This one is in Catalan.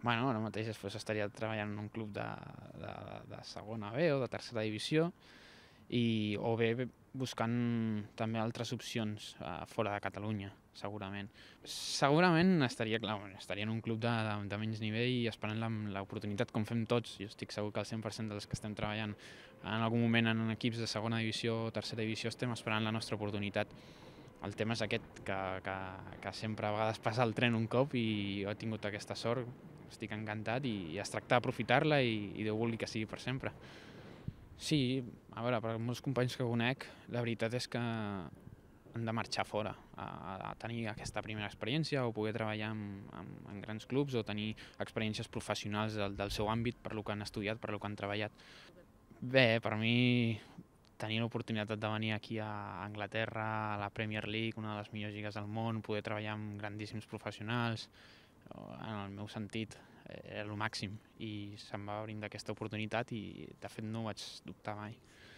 Bueno, ara mateix després estaria treballant en un club de segona B o de tercera divisió o bé buscant també altres opcions fora de Catalunya, segurament. Segurament estaria en un club de menys nivell i esperant l'oportunitat com fem tots. Jo estic segur que el 100% dels que estem treballant en algun moment en equips de segona divisió o tercera divisió estem esperant la nostra oportunitat. El tema és aquest, que sempre a vegades passa el tren un cop i jo he tingut aquesta sort, estic encantat i es tracta d'aprofitar-la i Déu vulgui que sigui per sempre. Sí, a veure, per molts companys que conec, la veritat és que han de marxar fora a tenir aquesta primera experiència o poder treballar en grans clubs o tenir experiències professionals del seu àmbit per lo que han estudiat, per lo que han treballat. Bé, per mi tenir l'oportunitat de venir aquí a Anglaterra, a la Premier League, una de les millors lligues del món, poder treballar amb grandíssims professionals, en el meu sentit, era el màxim i se'm va brindar aquesta oportunitat i de fet no ho vaig dubtar mai.